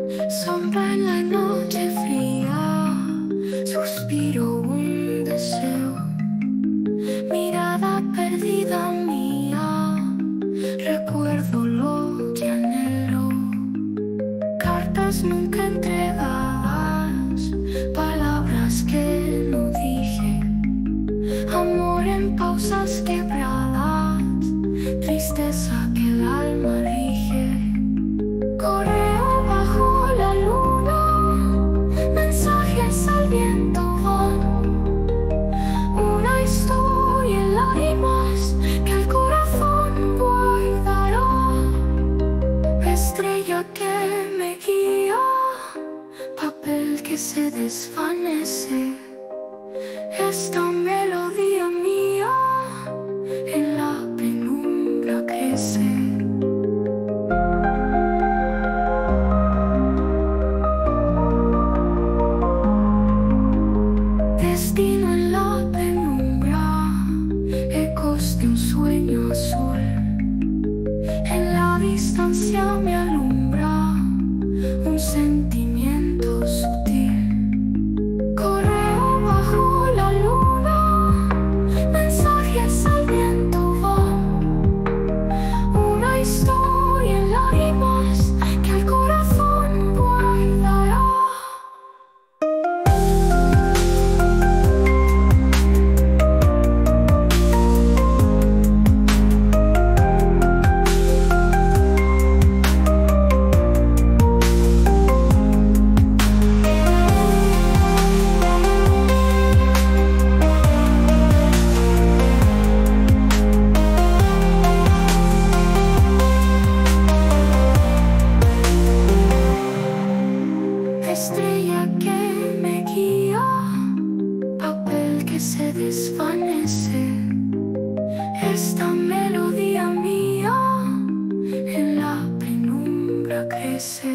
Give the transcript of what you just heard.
Sombra en la noche fría, suspiro un deseo, mirada perdida mía, recuerdo lo que anhelo, cartas nunca entregadas, palabras que no dije, amor en pausas quebradas, tristeza que el alma rige. Correo bajo la luna, mensajes al viento van, una historia en lágrimas que el corazón guardará, estrella que me guía, papel que se desvanece, esta melodía mía en la penumbra crece. Destino en la penumbra, ecos de un sueño azul, en la distancia me alumbra un sentimiento sutil. Correo bajo la luna, mensajes al viento van, una historia en lágrimas que el corazón guardará. Estrella que me guía, papel que se desvanece, esta melodía mía en la penumbra crece.